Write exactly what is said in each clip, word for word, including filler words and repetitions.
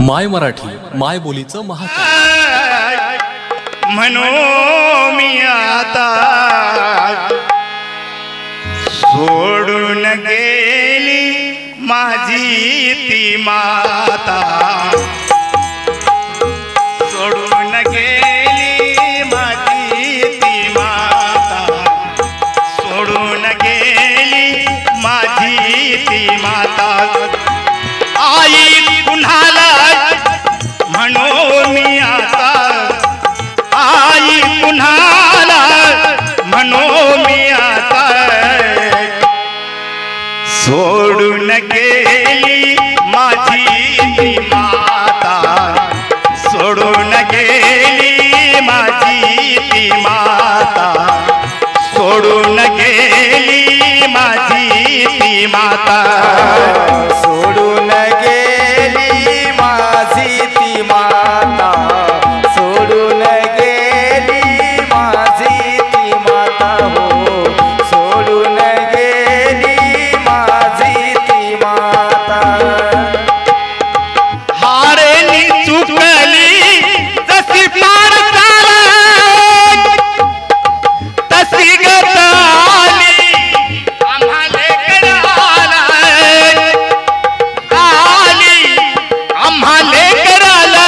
माय मराठी माय बोलीचं महाकाय म्हणो मी आता सोडून गेली माझी ती माता, सोडून गेली माझी ती माता, सोडून गेली माझी ती माता। आई पुन्हाला म्हणो मी आता, आई पुन्हाला म्हणो मी आता, सोडून गेली माझी ती माता, सोडून गेली माझी ती माता, सोडून गेली माझी ती माता, सोडून गेली माझी ती माता, सोडून गेली माझी ती माता हो, सोडून गेली माझी ती माता। हारेली चुकली जशी पार चालत तशी गत आली आम्हाले करायला, आली आम्हाले करायला,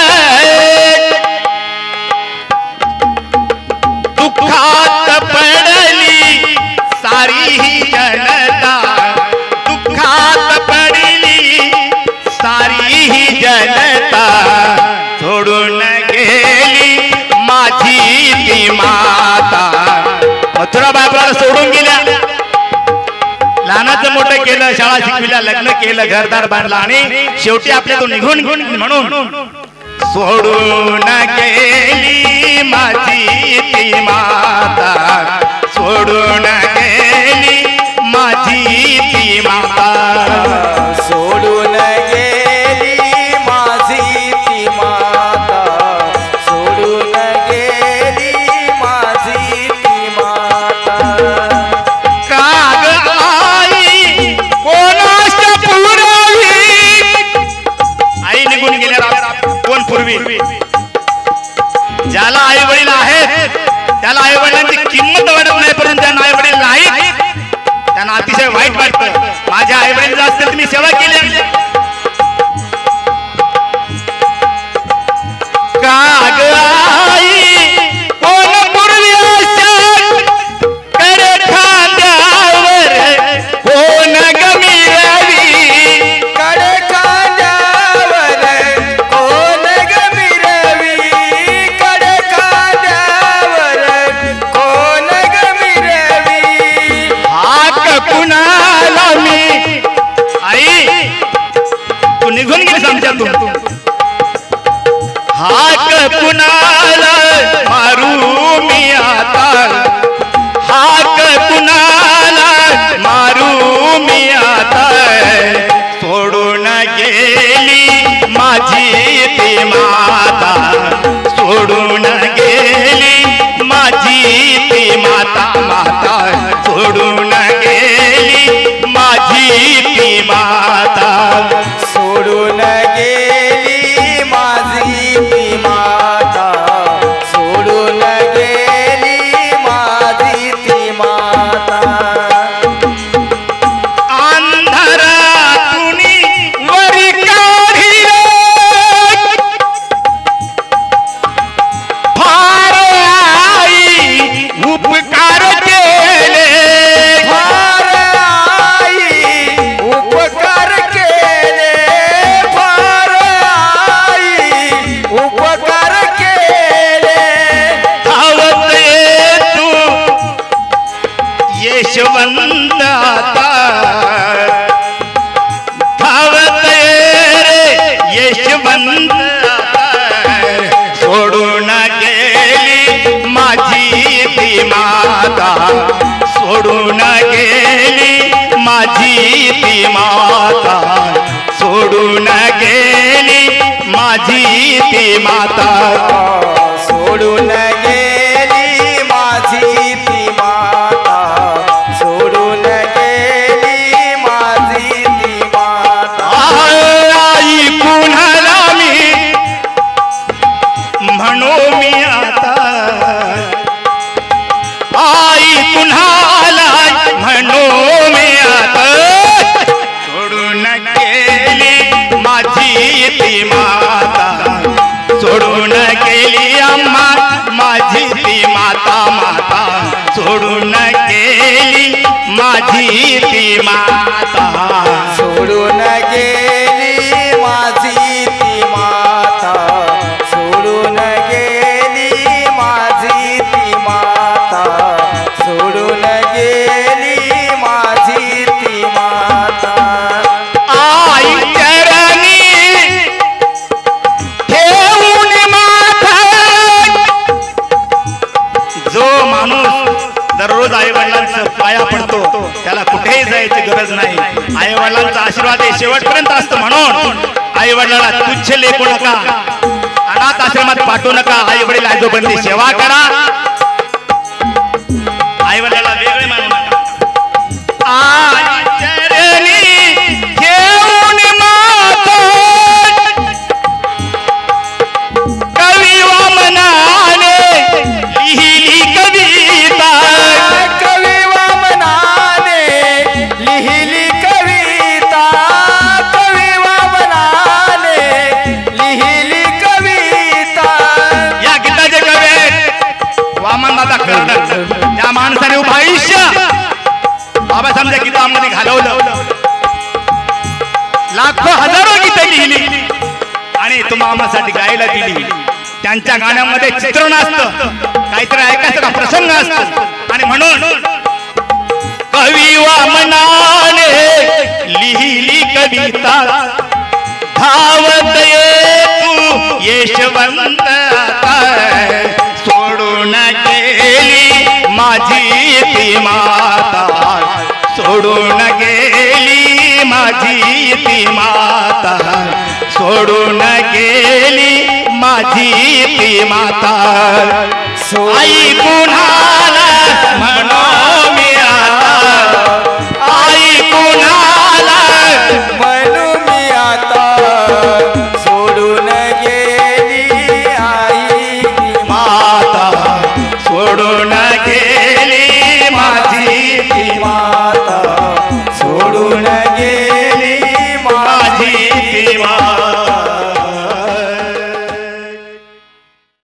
दुःखात पडली सारी ही जनता, दुःखात पडली सारी ही जनता, सोडून गेली माझी ती माता। मथुराबाई आपल्याला सोडून गेल्या, लहानाचं मोठं केलं, शाळा शिकविल्या, लग्न केलं, घरदार बांधला आणि शेवटी आपल्यातून निघून घेऊन म्हणून सोडून गेली माझी ती माता, सोडून गेली माझी ती माता, सोडून गेली माझी ती माता, सोडून गेली माझी ती माता। काग आई कोणाच्या पुरावी, आई निघून गेल्या कोण पूर्वी, ज्याला आई वडील आहेत त्याला आई वडिलांची किंमत वाटत नाही, परंतु त्यांना आई वडील नाहीत त्यांना अतिशय वाईट वाटतं। माझ्या आई वडील असतील तर मी सेवा केली। काग आई कोण पूर्वी असेल करे खांद्यावर, कोण गमी रवी कडे खांद्यावर कोण गमी रवी, कडे खांद्यावर कोण गमी रवी। हाक कुणाला मी, आई तू निघून गेलीस आमच्यातून, हाक कुणाला मारू मी आता, हाक कुणाला मारू मी आता, सोडून गेली माझी ती माता, सोडून गेली माझी ती माता, माता सोडून गेली माझी ती माता, सोडून गेली माझी ती माता, सोडून गेली माझी ती माता। अंधारातून वरी काढिले फार आई उपकार केले, फार आई उपकार केले, फार आई उपकार केले। धावत ये तू यशवंत आता, धावत ये रे यशवंत आता, सोडून गेली माझी ती माता, सोडून गेली माझी ती माता, सोडून गेली माझी ती माता, सोडून गेली माझी ती माता, सोडून गेली माझी ती माता। आई पुन्हा मी ती माता सोडून गेली अम्मा माझी ती माता माता सोडून गेली माझी ती माता सोडून गेली माझी ती माता सोडून गेली माझी ती माता सोडून गेली माझी ती माता आई चरणी ठेवून माथा जो माणूस दररोज आई वडिलांचा पाया पडतो त्याला कुठेही जायची गरज नाही आई वडिलांचा आशीर्वाद हे शेवटपर्यंत असतो म्हणून आई वडिलांना तुच्छ लेखू नका अनाथ आश्रमात पाठवू नका आई वडील आजोबांची सेवा करा आई वडिलांना वेगळे मानू नका आई चरणी ठेवून माथा कवी वामनाने लिहिली कविता कवी वामनाने लिहिली कविता कवी वामनाने लिहिली कविता या गीताचे कवी आहेत वामनदादा कर्डक त्या माणसाने उभं आयुष्य बाबासाहेबांच्या गीतामध्ये घालवलं लाखो हजारो गीते लिहिली आणि तुम्हा आम्हासाठी गायला दिली त्यांच्या गाण्यामध्ये चित्रण असतं काहीतरी ऐकायचं का प्रसंग असतो आणि म्हणून कवी वामनाने लिहिली कविता धावत ये तू यशवंत आता सोडून गेली माझी ती माता सोडून गेली माझी ती माता सोडून गेली माझी ती माता आई कुणाला म्हणो मी आता आई कुणाला म्हणू मी आता सोडून गेली आई ती माता सोडून गेली माझी ती माता सोडून